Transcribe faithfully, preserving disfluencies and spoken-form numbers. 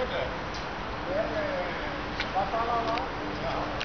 vet du. Det er eh, Hva sa han da? Ja.